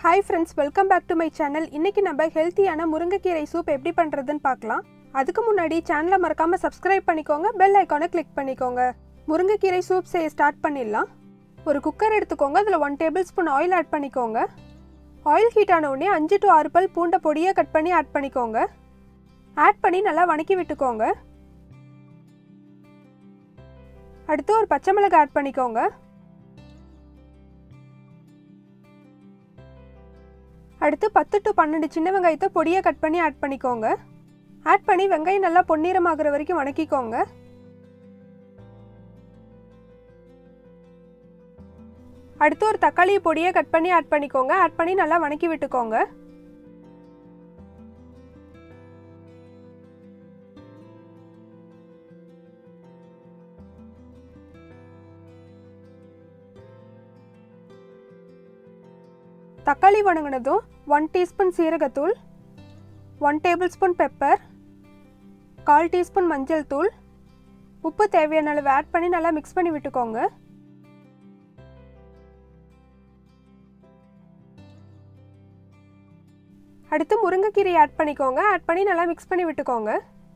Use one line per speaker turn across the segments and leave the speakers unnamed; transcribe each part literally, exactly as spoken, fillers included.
Hi friends, welcome back to my channel. இன்னைக்கு நம்ம ஹெல்தியான முருங்கைக்கீரை சூப் எப்படி பண்றதுன்னு பார்க்கலாம். அதுக்கு முன்னாடி சேனலை மறக்காம சப்ஸ்கிரைப் பண்ணிக்கோங்க, பெல் ஐகானை கிளிக் பண்ணிக்கோங்க. முருங்கைக்கீரை சூப் செய்ய ஸ்டார்ட் பண்ணிடலாம். ஒரு குக்கர் எடுத்துக்கோங்க, அதில் one table spoon oil add பண்ணிக்கோங்க. ஆயில் ஹீட் ஆன உடனே அஞ்சு டு ஆறு பல் பூண்டை பொடியை கட் பண்ணி ஆட் பண்ணிக்கோங்க. ஆட் பண்ணி நல்லா வணக்கி விட்டுக்கோங்க. அடுத்து ஒரு பச்சை மிளகாய் ஆட் பண்ணிக்கோங்க. அடுத்து பத்து டு பன்னெண்டு சின்ன வெங்காயத்தை பொடியை கட் பண்ணி ஆட் பண்ணிக்கோங்க. ஆட் பண்ணி வெங்காயம் நல்லா பொன்னிறமாகிற வரைக்கும் வணக்கிக்கோங்க. அடுத்து ஒரு தக்காளி பொடியை கட் பண்ணி ஆட் பண்ணிக்கோங்க. ஆட் பண்ணி நல்லா வணக்கி விட்டுக்கோங்க. தக்காளி வணங்கினதும் ஒன் டீஸ்பூன் சீரகத்தூள், ஒன் டேபிள் ஸ்பூன் பெப்பர், கால் டீஸ்பூன் மஞ்சள் தூள், உப்பு தேவையான அளவு ஆட் பண்ணி நல்லா மிக்ஸ் பண்ணி விட்டுக்கோங்க. அடுத்து முருங்கைக்கீரை ஆட் பண்ணிக்கோங்க. ஆட் பண்ணி நல்லா மிக்ஸ் பண்ணி விட்டுக்கோங்க.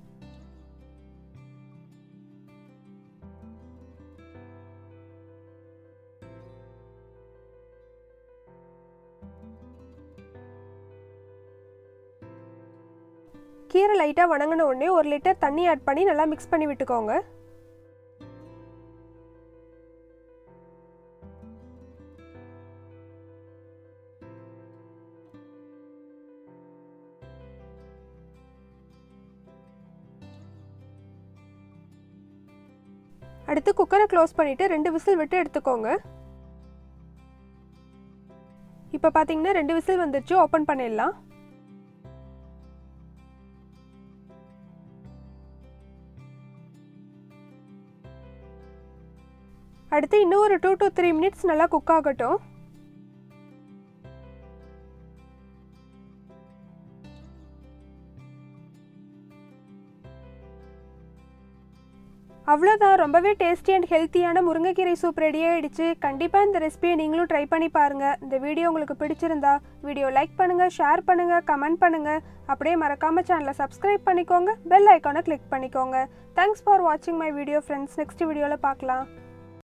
கீரை லைட்டாக வணங்கின உடனே ஒரு லிட்டர் தண்ணி ஆட் பண்ணி நல்லா மிக்ஸ் பண்ணி விட்டுக்கோங்க. அடுத்து குக்கரை க்ளோஸ் பண்ணிட்டு ரெண்டு விசில் விட்டு எடுத்துக்கோங்க. இப்போ பார்த்தீங்கன்னா ரெண்டு விசில் வந்துருச்சு. ஓப்பன் பண்ணிடலாம். அடுத்து இன்னும் ஒரு டூ டு த்ரீ மினிட்ஸ் நல்லா குக் ஆகட்டும். அவ்வளோதான், ரொம்பவே டேஸ்டி அண்ட் ஹெல்த்தியான முருங்கைக்கீரை சூப் ரெடி ஆகிடுச்சு. கண்டிப்பாக இந்த ரெசிபியை நீங்களும் ட்ரை பண்ணி பாருங்கள். இந்த வீடியோ உங்களுக்கு பிடிச்சிருந்தா வீடியோ லைக் பண்ணுங்கள், ஷேர் பண்ணுங்கள், கமெண்ட் பண்ணுங்கள். அப்படியே மறக்காமல் சேனலை சப்ஸ்கிரைப் பண்ணிக்கோங்க, பெல் ஐக்கானை கிளிக் பண்ணிக்கோங்க. தேங்க்ஸ் ஃபார் வாட்சிங் மை வீடியோ ஃப்ரெண்ட்ஸ். நெக்ஸ்ட் வீடியோவில் பார்க்கலாம்.